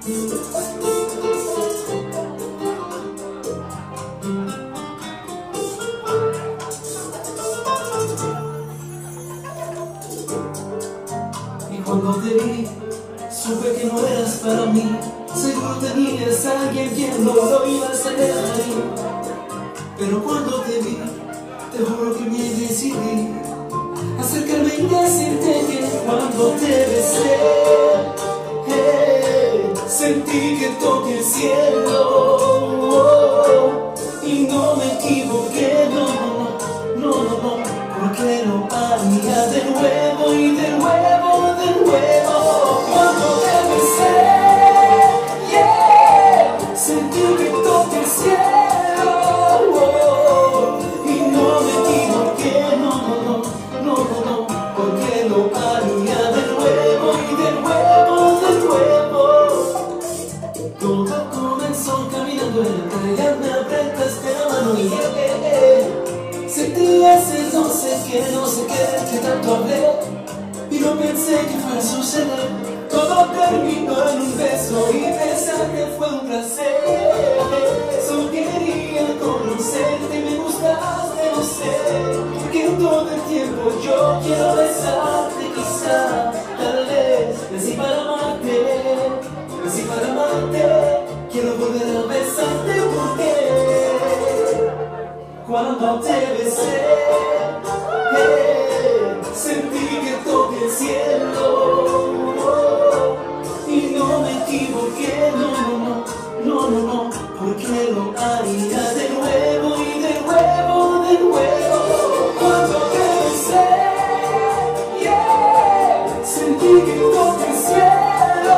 Y cuando te vi, supe que no eras para mí. Seguro tenías a alguien quien no lo ibas a dejar ir. Pero cuando te vi, te juro que me decidí acercarme y decirte que cuando te besé, sentí que toqué el cielo. Y no me equivoqué, no, porque lo haría de nuevo y de nuevo, de nuevo. Cuando te besé, sentí que toqué el cielo. Y no me equivoqué, no, porque lo haría de nuevo y de nuevo, de nuevo. Todo comenzó caminando en la calle, me apretaste la mano y sentí ese no sé qué, que tanto hablé. Y no pensé que fuera a suceder. Todo terminó en un beso y besarte fue un placer. Solo quería conocerte y me gustaste, no sé, porque todo el tiempo yo quiero besarte, quizá, tal vez, así para amarte, quiero volver a besarte porque cuando te besé, sentí que toqué el cielo. Y no me equivoqué, no, porque lo haría de nuevo y de nuevo, de nuevo. Cuando te besé, sentí que toqué el cielo.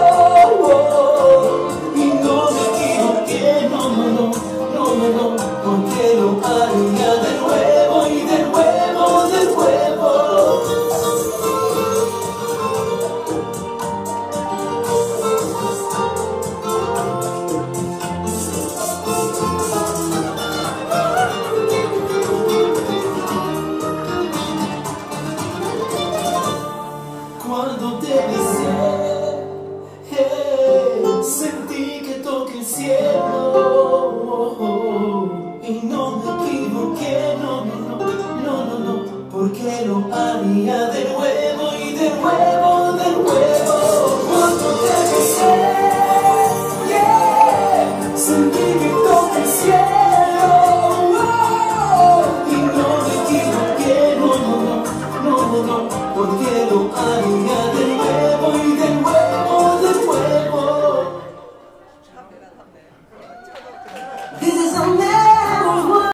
Y no me equivoqué, no, porque lo haría de nuevo y de nuevo, de nuevo. Cuando te besé, sentí que toqué el cielo.